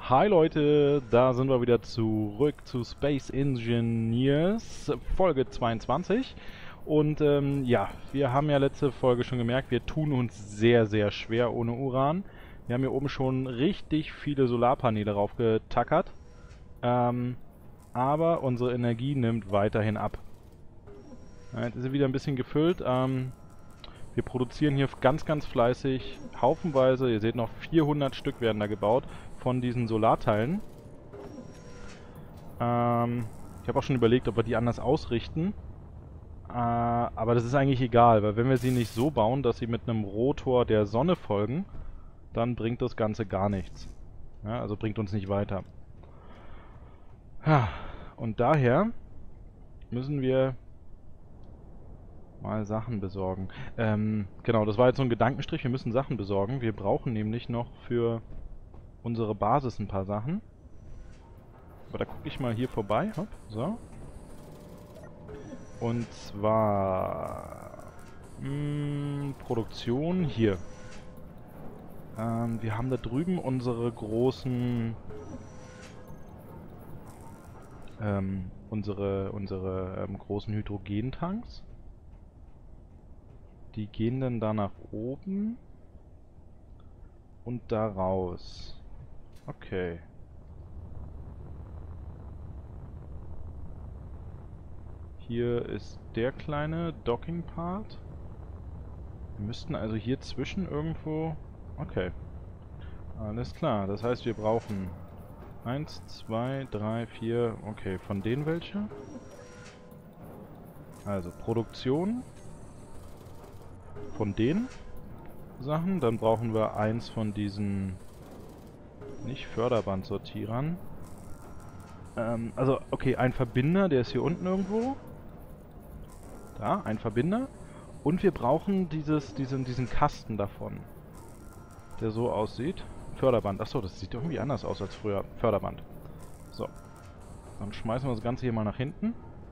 Hi Leute, da sind wir wieder zurück zu Space Engineers, Folge 22. Und ja, wir haben ja letzte Folge schon gemerkt, wir tun uns sehr, sehr schwer ohne Uran. Wir haben hier oben schon richtig viele Solarpaneele raufgetackert. Ähm, aber unsere Energie nimmt weiterhin ab. Ja, jetzt ist sie wieder ein bisschen gefüllt. Wir produzieren hier ganz, ganz fleißig, haufenweise, ihr seht noch 400 Stück werden da gebaut, von diesen Solarteilen. Ich habe auch schon überlegt, ob wir die anders ausrichten. Aber das ist eigentlich egal, weil wenn wir sie nicht so bauen, dass sie mit einem Rotor der Sonne folgen, dann bringt das Ganze gar nichts. Ja, also bringt uns nicht weiter. Und daher müssen wir mal Sachen besorgen. Genau, das war jetzt so ein Gedankenstrich. Wir müssen Sachen besorgen. Wir brauchen nämlich noch für unsere Basis ein paar Sachen. Aber da gucke ich mal hier vorbei. Hopp, so. Und zwar Produktion hier. Wir haben da drüben unsere großen großen Hydrogentanks. Die gehen dann da nach oben und da raus. Okay. Hier ist der kleine Docking-Part. Wir müssten also hier zwischen irgendwo... Okay. Alles klar. Das heißt, wir brauchen 1, 2, 3, 4... Okay, von denen welche? Also Produktion von den Sachen. Dann brauchen wir eins von diesen... Nicht Förderbandsortierern. Also, okay, ein Verbinder, der ist hier unten irgendwo. Da, ein Verbinder. Und wir brauchen diesen Kasten davon. Der so aussieht. Förderband. Achso, das sieht irgendwie anders aus als früher. Förderband. So. Dann schmeißen wir das Ganze hier mal nach hinten.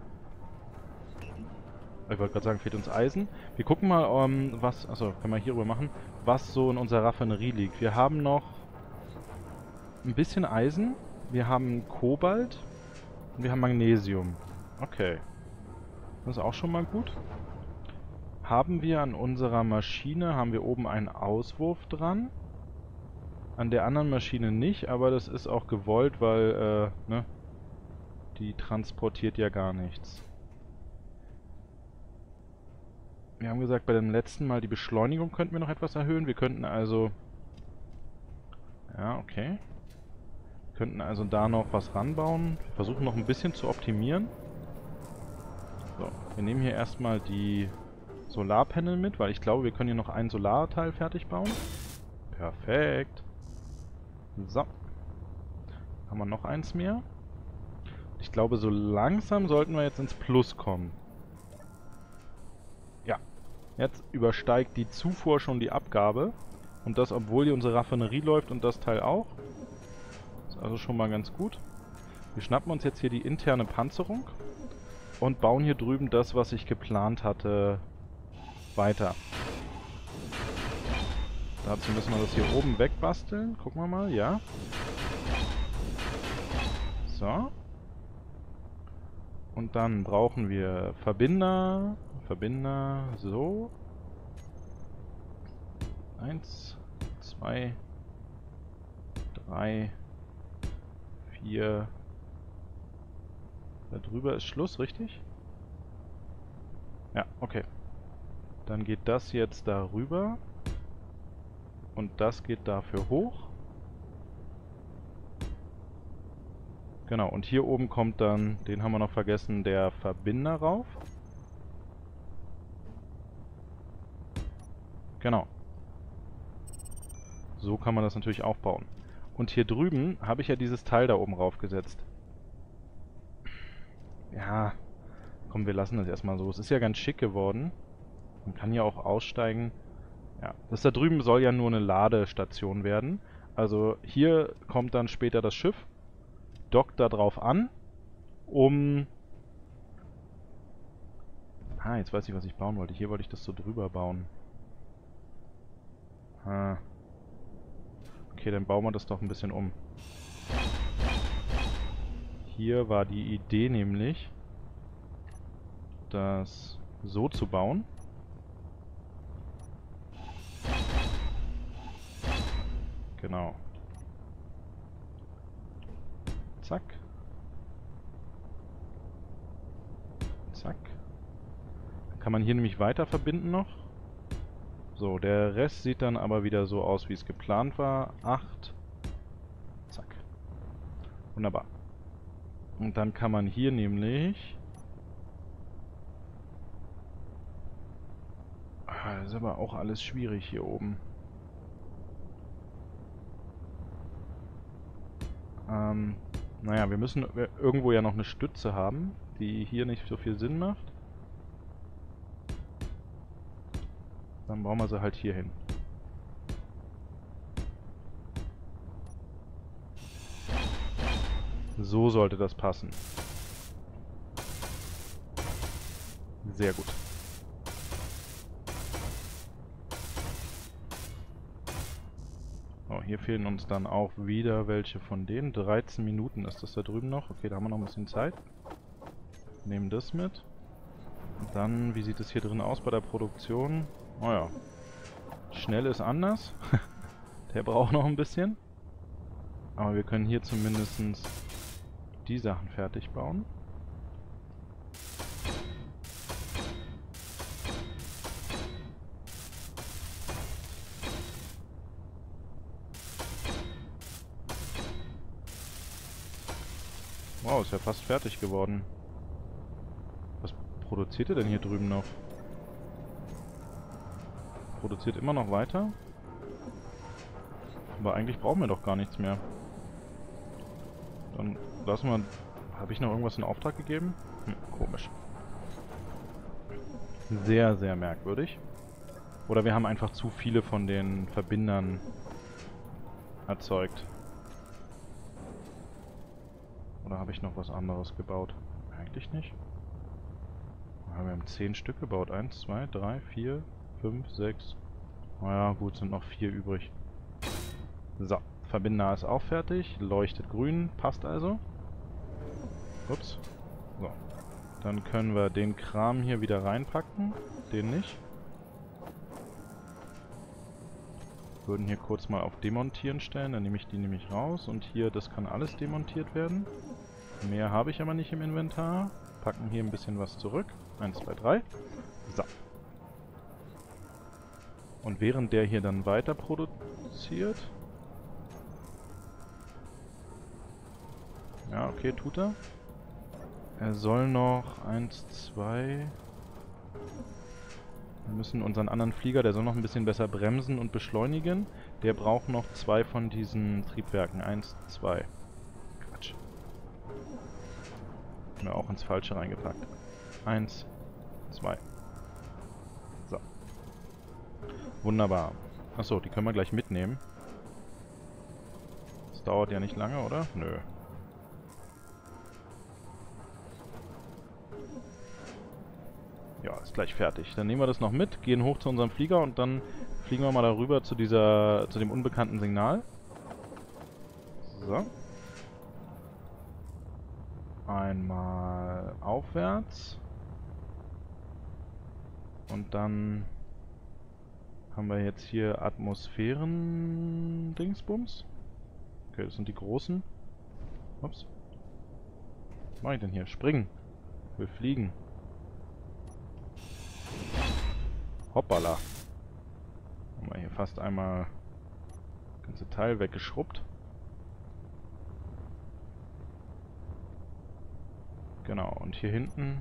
Ich wollte gerade sagen, fehlt uns Eisen. Wir gucken mal, was... Achso, können wir hier rüber machen. Was so in unserer Raffinerie liegt. Wir haben noch ein bisschen Eisen. Wir haben Kobalt. Und wir haben Magnesium. Okay. Das ist auch schon mal gut. Haben wir an unserer Maschine, haben wir oben einen Auswurf dran. An der anderen Maschine nicht, aber das ist auch gewollt, weil, ne, die transportiert ja gar nichts. Wir haben gesagt, bei dem letzten Mal die Beschleunigung könnten wir noch etwas erhöhen. Wir könnten also... Ja, okay. Wir könnten also da noch was ranbauen. Wir versuchen noch ein bisschen zu optimieren. So, wir nehmen hier erstmal die Solarpanel mit, weil ich glaube, wir können hier noch ein Solarteil fertig bauen. Perfekt. So. Haben wir noch eins mehr. Ich glaube, so langsam sollten wir jetzt ins Plus kommen. Ja. Jetzt übersteigt die Zufuhr schon die Abgabe. Und das, obwohl hier unsere Raffinerie läuft und das Teil auch. Ist also schon mal ganz gut. Wir schnappen uns jetzt hier die interne Panzerung. Und bauen hier drüben das, was ich geplant hatte, weiter. Dazu müssen wir das hier oben wegbasteln. Gucken wir mal, ja. So. Und dann brauchen wir Verbinder. Verbinder, so. 1, 2, 3, 4. Da drüber ist Schluss, richtig? Ja, okay. Dann geht das jetzt darüber. Und das geht dafür hoch. Genau, und hier oben kommt dann, den haben wir noch vergessen, der Verbinder rauf. Genau. So kann man das natürlich auch bauen. Und hier drüben habe ich ja dieses Teil da oben raufgesetzt. Ja, komm, wir lassen das erstmal so. Es ist ja ganz schick geworden. Man kann ja auch aussteigen. Ja, das da drüben soll ja nur eine Ladestation werden. Also hier kommt dann später das Schiff, dockt da drauf an, um... Ah, jetzt weiß ich, was ich bauen wollte. Hier wollte ich das so drüber bauen. Ah. Okay, dann bauen wir das doch ein bisschen um. Hier war die Idee nämlich, das so zu bauen. Genau. Zack. Zack. Dann kann man hier nämlich weiter verbinden noch. So, der Rest sieht dann aber wieder so aus, wie es geplant war. 8. Zack. Wunderbar. Und dann kann man hier nämlich... Das ist aber auch alles schwierig hier oben. Naja, wir müssen irgendwo ja noch eine Stütze haben, die hier nicht so viel Sinn macht. Dann bauen wir sie halt hier hin. So sollte das passen. Sehr gut. Oh, hier fehlen uns dann auch wieder welche von denen. 13 Minuten ist das da drüben noch. Okay, da haben wir noch ein bisschen Zeit. Nehmen das mit. Und dann, wie sieht es hier drin aus bei der Produktion? Oh ja. Schnell ist anders. Der braucht noch ein bisschen. Aber wir können hier zumindest die Sachen fertig bauen. Wow, ist ja fast fertig geworden. Was produziert er denn hier drüben noch? Produziert immer noch weiter? Aber eigentlich brauchen wir doch gar nichts mehr. Dann lassen wir... Habe ich noch irgendwas in Auftrag gegeben? Komisch. Sehr, sehr merkwürdig. Oder wir haben einfach zu viele von den Verbindern erzeugt. Oder habe ich noch was anderes gebaut? Eigentlich nicht. Wir haben 10 Stück gebaut. 1, 2, 3, 4, 5, 6. Naja, gut, sind noch 4 übrig. So, Verbinder ist auch fertig. Leuchtet grün, passt also. Ups. So. Dann können wir den Kram hier wieder reinpacken. Den nicht. Würden hier kurz mal auf Demontieren stellen. Dann nehme ich die nämlich raus. Und hier, das kann alles demontiert werden. Mehr habe ich aber nicht im Inventar. Packen hier ein bisschen was zurück. 1, 2, 3. So. Und während der hier dann weiter produziert... Ja, okay, tut er. Er soll noch 1, 2... Wir müssen unseren anderen Flieger, der soll noch ein bisschen besser bremsen und beschleunigen. Der braucht noch 2 von diesen Triebwerken. 1, 2. Quatsch. Haben wir auch ins Falsche reingepackt. 1, 2. So. Wunderbar. Achso, die können wir gleich mitnehmen. Das dauert ja nicht lange, oder? Nö. Ja, ist gleich fertig. Dann nehmen wir das noch mit, gehen hoch zu unserem Flieger und dann fliegen wir mal darüber zu dem unbekannten Signal. So. Einmal aufwärts. Und dann haben wir jetzt hier Atmosphären-Dingsbums. Okay, das sind die großen. Ups. Was mache ich denn hier? Springen. Ich will fliegen. Hoppala. Haben wir hier fast einmal das ganze Teil weggeschrubbt. Genau, und hier hinten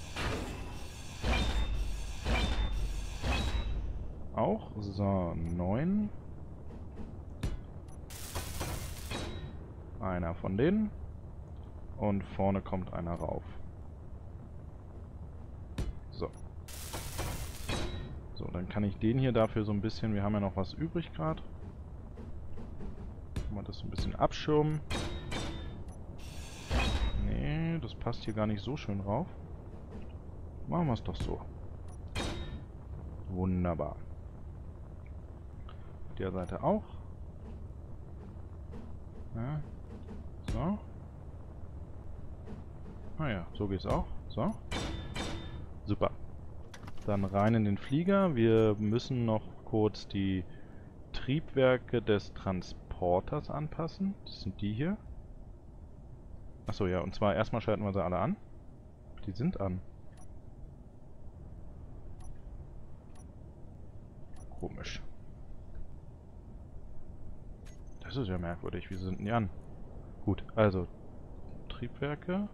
auch. So, 9. Einer von denen. Und vorne kommt einer rauf. So. So, dann kann ich den hier dafür so ein bisschen... Wir haben ja noch was übrig gerade. Kann man das so ein bisschen abschirmen. Nee, das passt hier gar nicht so schön drauf. Machen wir es doch so. Wunderbar. Auf der Seite auch. Ja. So. Ah ja, so geht's auch. So. Super. Dann rein in den Flieger. Wir müssen noch kurz die Triebwerke des Transporters anpassen. Das sind die hier. Achso, ja, und zwar erstmal schalten wir sie alle an. Die sind an. Komisch. Das ist ja merkwürdig. Wieso sind die an? Gut, also Triebwerke.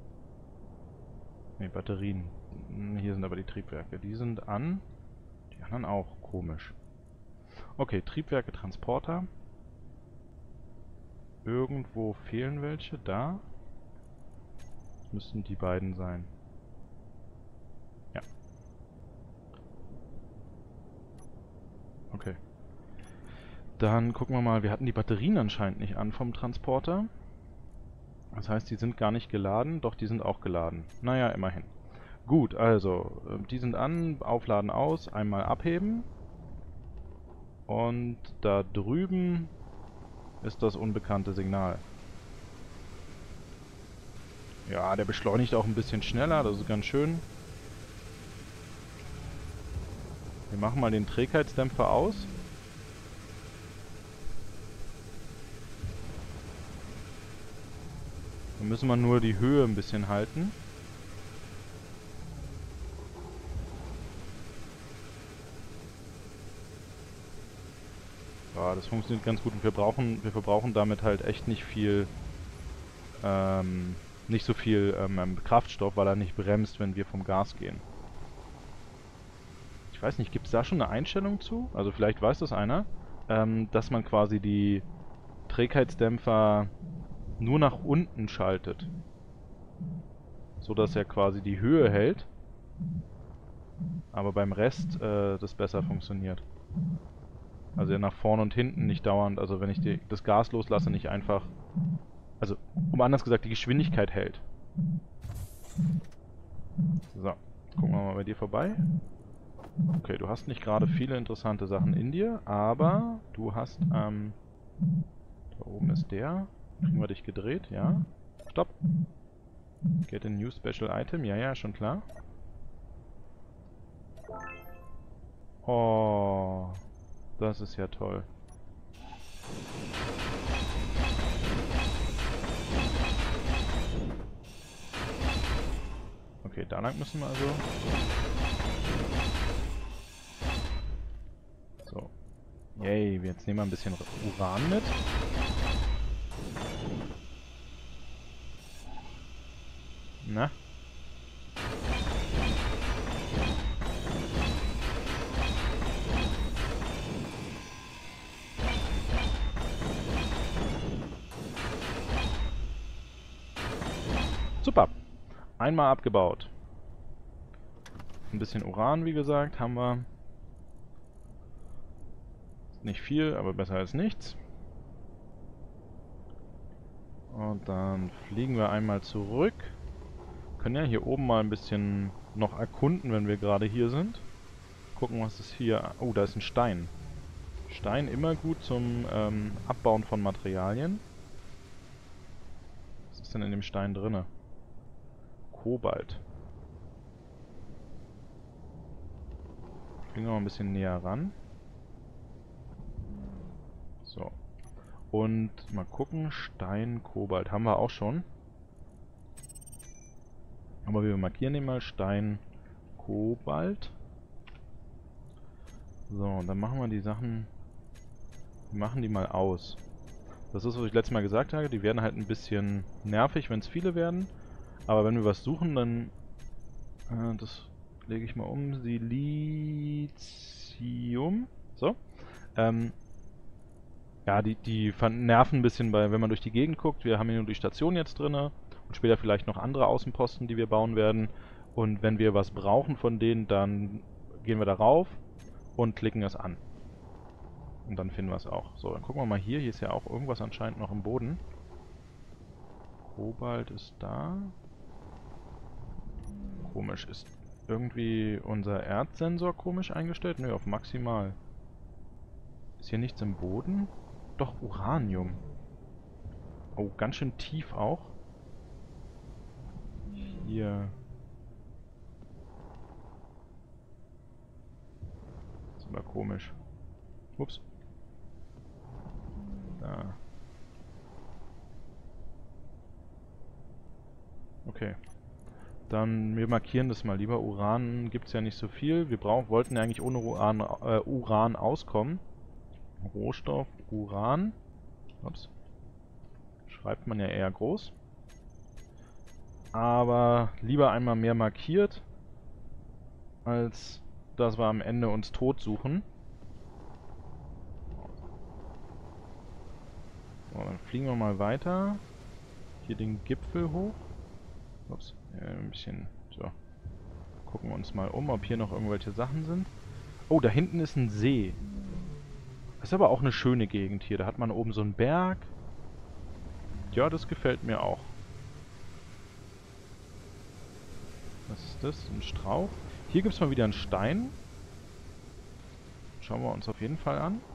Ne, Batterien. Hier sind aber die Triebwerke. Die sind an. Die anderen auch. Komisch. Okay, Triebwerke, Transporter. Irgendwo fehlen welche. Da. Das müssten die beiden sein. Ja. Okay. Dann gucken wir mal. Wir hatten die Batterien anscheinend nicht an vom Transporter. Das heißt, die sind gar nicht geladen. Doch, die sind auch geladen. Naja, immerhin. Gut, also, die sind an. Aufladen aus. Einmal abheben. Und da drüben ist das unbekannte Signal. Ja, der beschleunigt auch ein bisschen schneller, das ist ganz schön. Wir machen mal den Trägheitsdämpfer aus. Dann müssen wir nur die Höhe ein bisschen halten. Ja, das funktioniert ganz gut und wir verbrauchen damit halt echt nicht viel, nicht so viel Kraftstoff, weil er nicht bremst, wenn wir vom Gas gehen. Ich weiß nicht, gibt es da schon eine Einstellung zu? Also vielleicht weiß das einer, dass man quasi die Trägheitsdämpfer nur nach unten schaltet. So dass er quasi die Höhe hält, aber beim Rest das besser funktioniert. Also nach vorne und hinten nicht dauernd, also wenn ich das Gas loslasse, nicht einfach, also um anders gesagt, die Geschwindigkeit hält. So, gucken wir mal bei dir vorbei. Okay, du hast nicht gerade viele interessante Sachen in dir, aber du hast, da oben ist der. Kriegen wir dich gedreht, ja. Stopp. Get a new special item, ja, ja, schon klar. Oh, das ist ja toll. Okay, da lang müssen wir also. So. Yay, jetzt nehmen wir ein bisschen Uran mit. Na? Super. Einmal abgebaut. Ein bisschen Uran, wie gesagt, haben wir. Nicht viel, aber besser als nichts. Und dann fliegen wir einmal zurück. Können ja hier oben mal ein bisschen noch erkunden, wenn wir gerade hier sind. Gucken, was ist hier. Oh, da ist ein Stein. Stein immer gut zum Abbauen von Materialien. Was ist denn in dem Stein drinne? Kobalt. Fliegen wir mal ein bisschen näher ran. So. Und mal gucken. Stein, Kobalt. Haben wir auch schon. Aber wir markieren den mal. Stein, Kobalt. So, und dann machen wir die Sachen. Wir machen die mal aus. Das ist, was ich letztes Mal gesagt habe. Die werden halt ein bisschen nervig, wenn es viele werden. Aber wenn wir was suchen, dann... das lege ich mal um. Silizium. So. Ja, die nerven ein bisschen, wenn man durch die Gegend guckt. Wir haben hier nur die Station jetzt drinne. Und später vielleicht noch andere Außenposten, die wir bauen werden. Und wenn wir was brauchen von denen, dann gehen wir darauf und klicken es an. Und dann finden wir es auch. So, dann gucken wir mal hier. Hier ist ja auch irgendwas anscheinend noch im Boden. Kobalt ist da. Komisch. Ist irgendwie unser Erdsensor komisch eingestellt? Nö, auf maximal. Ist hier nichts im Boden? Doch, Uranium. Oh, ganz schön tief auch. Hier. Das ist aber komisch. Ups. Da. Okay. Dann, wir markieren das mal lieber. Uran gibt es ja nicht so viel. Wir wollten ja eigentlich ohne Uran auskommen. Rohstoff, Uran. Ups. Schreibt man ja eher groß. Aber lieber einmal mehr markiert, als dass wir am Ende uns tot suchen. So, dann fliegen wir mal weiter. Hier den Gipfel hoch. Ups, ein bisschen. So. Gucken wir uns mal um, ob hier noch irgendwelche Sachen sind. Oh, da hinten ist ein See. Das ist aber auch eine schöne Gegend hier. Da hat man oben so einen Berg. Ja, das gefällt mir auch. Was ist das? Ein Strauch. Hier gibt es mal wieder einen Stein. Schauen wir uns auf jeden Fall an.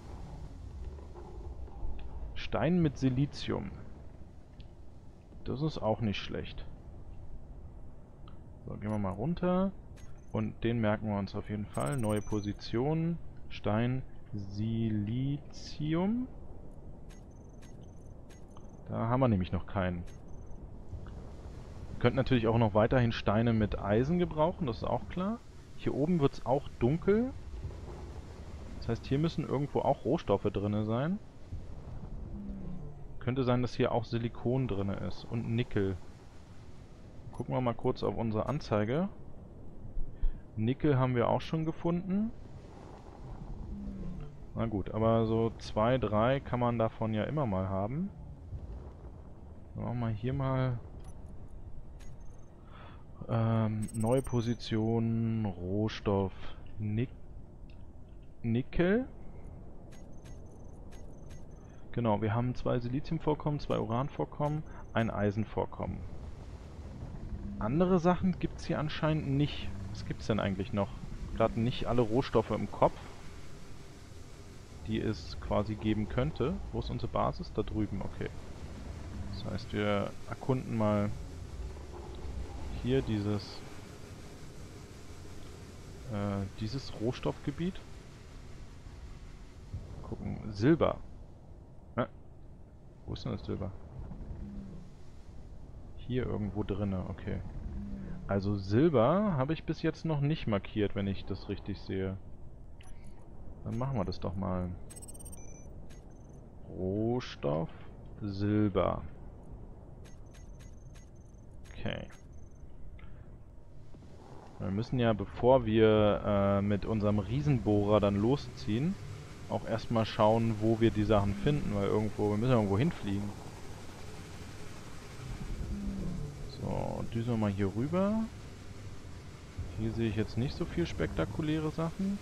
Stein mit Silizium. Das ist auch nicht schlecht. So, gehen wir mal runter. Und den merken wir uns auf jeden Fall. Neue Position. Stein, Silizium. Da haben wir nämlich noch keinen. Wir könnten natürlich auch noch weiterhin Steine mit Eisen gebrauchen, das ist auch klar. Hier oben wird es auch dunkel. Das heißt, hier müssen irgendwo auch Rohstoffe drin sein. Könnte sein, dass hier auch Silikon drin ist und Nickel. Gucken wir mal kurz auf unsere Anzeige. Nickel haben wir auch schon gefunden. Na gut, aber so 2, 3 kann man davon ja immer mal haben. Machen wir hier mal neue Position, Rohstoff, Nickel. Genau, wir haben 2 Siliziumvorkommen, 2 Uranvorkommen, ein Eisenvorkommen. Andere Sachen gibt es hier anscheinend nicht. Was gibt es denn eigentlich noch? Gerade nicht alle Rohstoffe im Kopf, die es quasi geben könnte. Wo ist unsere Basis? Da drüben, okay. Das heißt, wir erkunden mal hier dieses Rohstoffgebiet. Gucken, Silber. Wo ist denn das Silber? Hier irgendwo drinne, okay. Also Silber habe ich bis jetzt noch nicht markiert, wenn ich das richtig sehe. Dann machen wir das doch mal. Rohstoff, Silber. Okay. Wir müssen ja, bevor wir mit unserem Riesenbohrer dann losziehen, auch erstmal schauen, wo wir die Sachen finden, weil wir müssen ja irgendwo hinfliegen. So, düsen wir mal hier rüber. Hier sehe ich jetzt nicht so viel spektakuläre Sachen.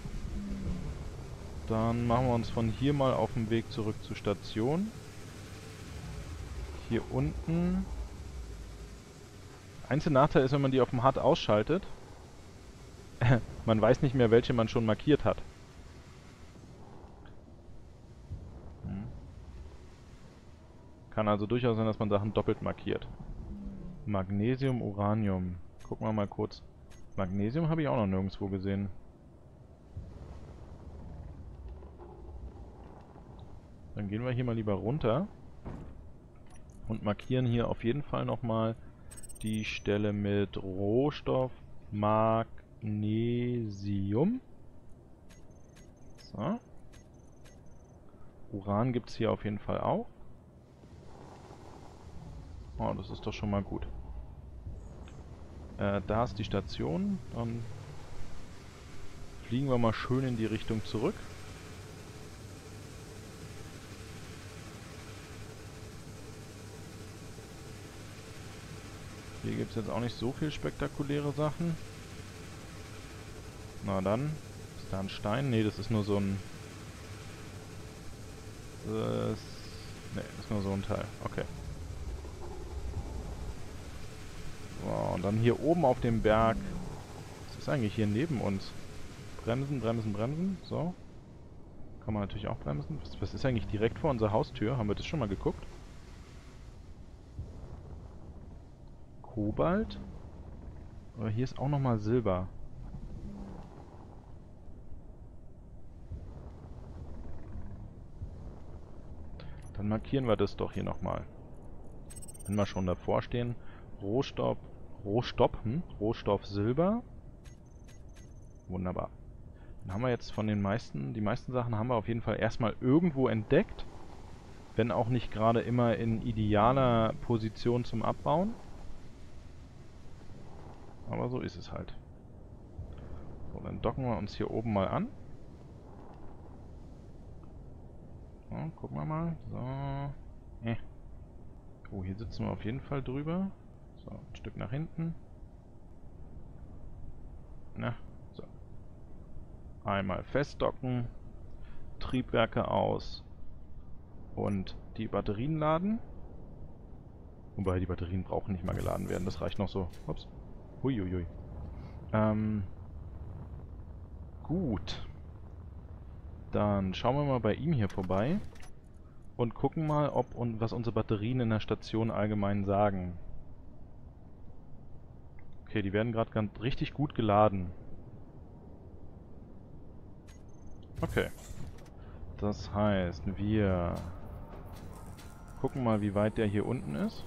Dann machen wir uns von hier mal auf den Weg zurück zur Station. Hier unten. Einziger Nachteil ist, wenn man die auf dem HUD ausschaltet. Man weiß nicht mehr, welche man schon markiert hat. Kann also durchaus sein, dass man Sachen doppelt markiert. Magnesium, Uranium. Gucken wir mal kurz. Magnesium habe ich auch noch nirgendwo gesehen. Dann gehen wir hier mal lieber runter. Und markieren hier auf jeden Fall nochmal die Stelle mit Rohstoff Magnesium. So. Uran gibt es hier auf jeden Fall auch. Oh, das ist doch schon mal gut. Da ist die Station. Dann fliegen wir mal schön in die Richtung zurück. Hier gibt es jetzt auch nicht so viel spektakuläre Sachen. Na dann. Ist da ein Stein? Ne, das ist nur so ein... Ne, das ist nur so ein Teil. Okay. So, und dann hier oben auf dem Berg. Was ist eigentlich hier neben uns? Bremsen, bremsen, bremsen. So. Kann man natürlich auch bremsen. Was ist eigentlich direkt vor unserer Haustür? Haben wir das schon mal geguckt? Kobalt. Aber hier ist auch nochmal Silber. Dann markieren wir das doch hier nochmal. Wenn wir schon davor stehen. Rohstoff Silber. Wunderbar. Dann haben wir jetzt von den meisten, die meisten Sachen haben wir auf jeden Fall erstmal irgendwo entdeckt. Wenn auch nicht gerade immer in idealer Position zum Abbauen. Aber so ist es halt. So, dann docken wir uns hier oben mal an. So, gucken wir mal. So. Oh, hier sitzen wir auf jeden Fall drüber. So, ein Stück nach hinten. Na, so. Einmal festdocken. Triebwerke aus. Und die Batterien laden. Wobei, die Batterien brauchen nicht mal geladen werden. Das reicht noch so. Ups. Huiuiui. Gut. Dann schauen wir mal bei ihm hier vorbei. Und gucken mal, ob und was unsere Batterien in der Station allgemein sagen. Okay, die werden gerade ganz richtig gut geladen. Okay. Das heißt, wir gucken mal, wie weit der hier unten ist.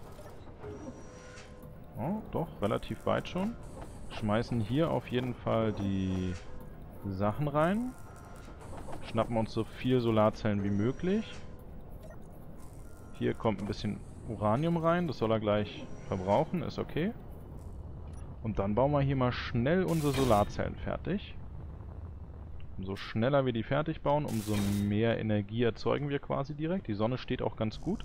Oh, doch, relativ weit schon. Schmeißen hier auf jeden Fall die Sachen rein. Schnappen uns so viel Solarzellen wie möglich. Hier kommt ein bisschen Uranium rein, das soll er gleich verbrauchen, ist okay. Und dann bauen wir hier mal schnell unsere Solarzellen fertig. Umso schneller wir die fertig bauen, umso mehr Energie erzeugen wir quasi direkt. Die Sonne steht auch ganz gut.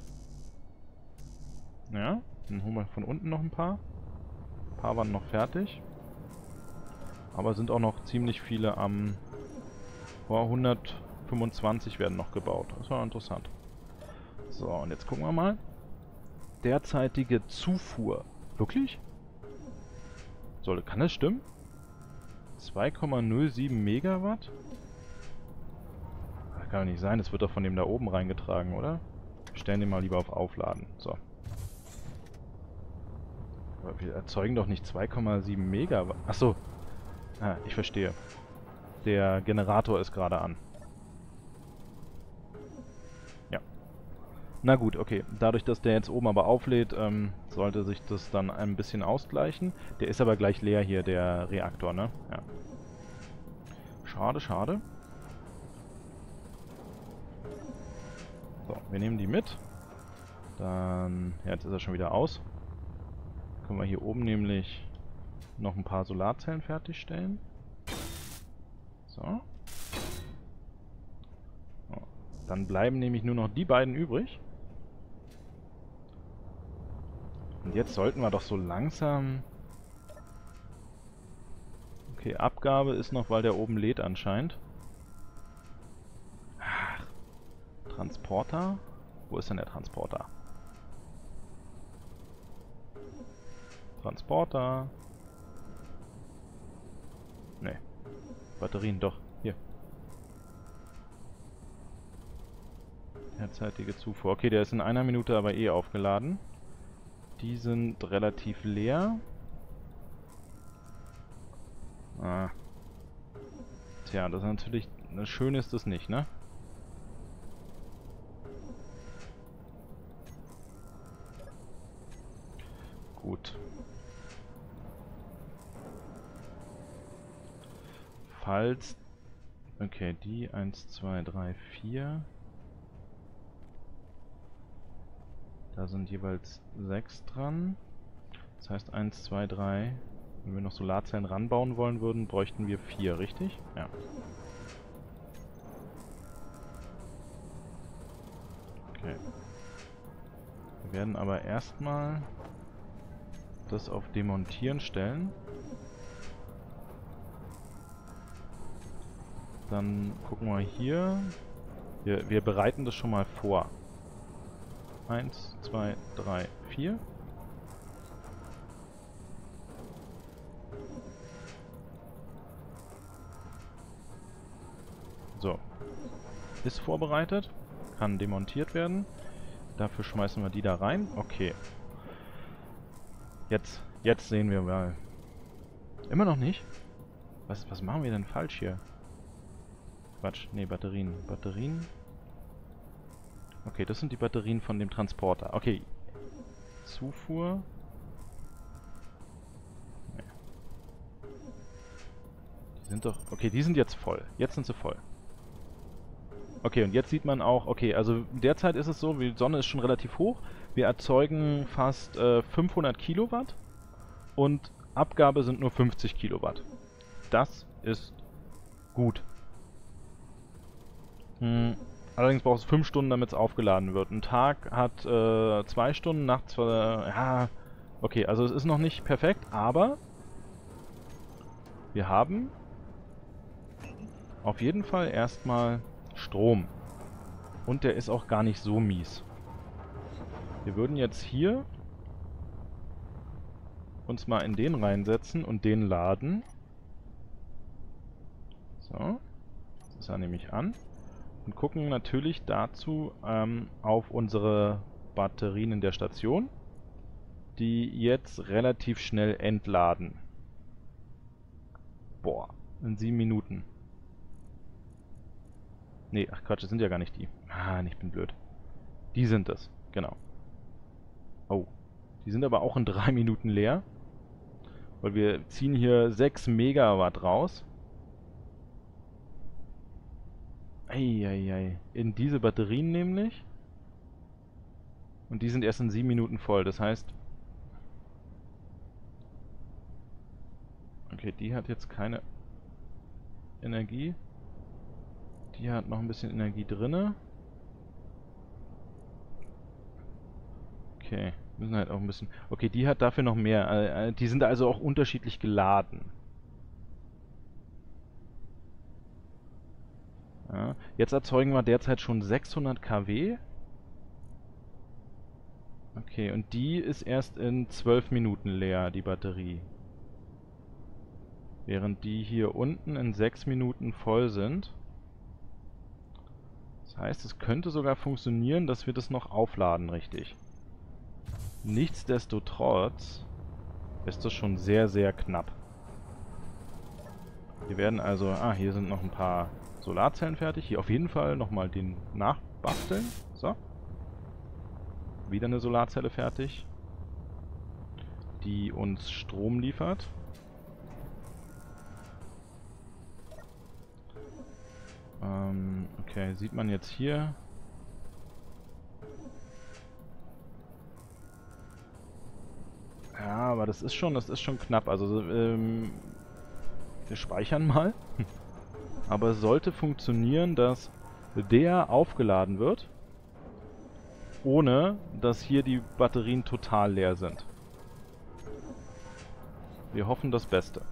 Ja, dann holen wir von unten noch ein paar. Ein paar waren noch fertig. Aber sind auch noch ziemlich viele am... 125 werden noch gebaut. Das war interessant. So, und jetzt gucken wir mal. Derzeitige Zufuhr. Wirklich? Kann das stimmen? 2,07 Megawatt? Das kann doch nicht sein, das wird doch von dem da oben reingetragen, oder? Wir stellen den mal lieber auf Aufladen. So. Aber wir erzeugen doch nicht 2,7 Megawatt. Achso. Ah, ich verstehe. Der Generator ist gerade an. Ja. Na gut, okay. Dadurch, dass der jetzt oben aber auflädt, sollte sich das dann ein bisschen ausgleichen. Der ist aber gleich leer hier, der Reaktor, ne? Ja. Schade, schade. So, wir nehmen die mit. Dann... Ja, jetzt ist er schon wieder aus. Können wir hier oben nämlich noch ein paar Solarzellen fertigstellen. So. Dann bleiben nämlich nur noch die beiden übrig. Und jetzt sollten wir doch so langsam... Okay, Abgabe ist noch, weil der oben lädt anscheinend. Ach, Transporter? Wo ist denn der Transporter? Transporter. Ne. Batterien, doch. Hier. Derzeitige Zufuhr. Okay, der ist in einer Minute aber eh aufgeladen. Die sind relativ leer. Ah. Tja, das ist natürlich... Schön ist das nicht, ne? Gut. Falls... Okay, die 1, 2, 3, 4. Da sind jeweils 6 dran. Das heißt 1, 2, 3. Wenn wir noch Solarzellen ranbauen wollen würden, bräuchten wir 4, richtig? Ja. Okay. Wir werden aber erstmal das auf Demontieren stellen. Dann gucken wir hier. Wir bereiten das schon mal vor. 1, 2, 3, 4. So. Ist vorbereitet. Kann demontiert werden. Dafür schmeißen wir die da rein. Okay. Jetzt Jetzt sehen wir mal. Immer noch nicht? Was machen wir denn falsch hier? Quatsch, nee, Batterien. Batterien. Okay, das sind die Batterien von dem Transporter. Okay. Zufuhr. Nee. Die sind doch... Okay, die sind jetzt voll. Jetzt sind sie voll. Okay, und jetzt sieht man auch... Okay, also derzeit ist es so, die Sonne ist schon relativ hoch. Wir erzeugen fast 500 Kilowatt. Und Abgabe sind nur 50 Kilowatt. Das ist gut. Allerdings braucht es 5 Stunden, damit es aufgeladen wird. Ein Tag hat 2 Stunden, nachts ja, okay, also es ist noch nicht perfekt, aber wir haben auf jeden Fall erstmal Strom. Und der ist auch gar nicht so mies. Wir würden jetzt hier uns mal in den reinsetzen und den laden. So. Das ist er nämlich an. Und gucken natürlich dazu auf unsere Batterien in der Station, die jetzt relativ schnell entladen. Boah, in 7 Minuten. Nee, ach Quatsch, das sind ja gar nicht die. Ah, ich bin blöd. Die sind es, genau. Oh, die sind aber auch in 3 Minuten leer. Weil wir ziehen hier 6 Megawatt raus. Eieiei. In diese Batterien nämlich. Und die sind erst in 7 Minuten voll. Das heißt... Okay, die hat jetzt keine Energie. Die hat noch ein bisschen Energie drinne. Okay, müssen halt auch ein bisschen... Okay, die hat dafür noch mehr. Die sind also auch unterschiedlich geladen. Ja, jetzt erzeugen wir derzeit schon 600 kW. Okay, und die ist erst in 12 Minuten leer, die Batterie. Während die hier unten in 6 Minuten voll sind. Das heißt, es könnte sogar funktionieren, dass wir das noch aufladen, richtig. Nichtsdestotrotz ist das schon sehr, sehr knapp. Wir werden also... Ah, hier sind noch ein paar Solarzellen fertig. Hier auf jeden Fall nochmal den nachbasteln. So. Wieder eine Solarzelle fertig, die uns Strom liefert. Okay, sieht man jetzt hier. Ja, aber das ist schon knapp. Also, wir speichern mal. Aber es sollte funktionieren, dass der aufgeladen wird, ohne dass hier die Batterien total leer sind. Wir hoffen das Beste.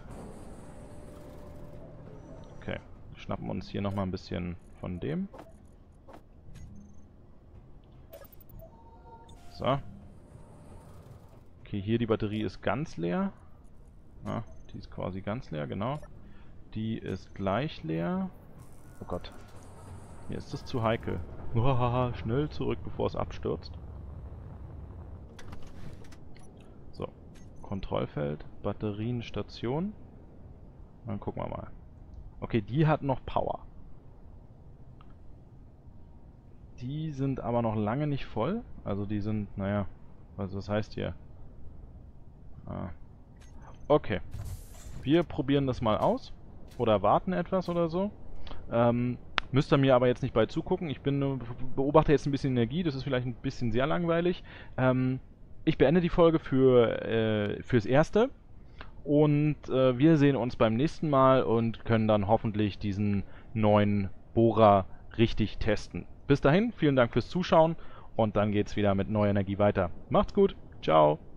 Okay, schnappen uns hier nochmal ein bisschen von dem. So. Okay, hier die Batterie ist ganz leer. Ah, die ist quasi ganz leer, genau. Die ist gleich leer. Oh Gott. Mir ist das zu heikel. Uhaha, schnell zurück, bevor es abstürzt. So. Kontrollfeld, Batterienstation. Dann gucken wir mal. Okay, die hat noch Power. Die sind aber noch lange nicht voll. Also die sind, naja, also das heißt hier. Ah. Okay. Wir probieren das mal aus. Oder warten etwas oder so. Müsst ihr mir aber jetzt nicht bei zugucken. Ich beobachte jetzt ein bisschen Energie. Das ist vielleicht ein bisschen sehr langweilig. Ich beende die Folge fürs Erste. Und wir sehen uns beim nächsten Mal und können dann hoffentlich diesen neuen Bohrer richtig testen. Bis dahin, vielen Dank fürs Zuschauen und dann geht's wieder mit neuer Energie weiter. Macht's gut. Ciao.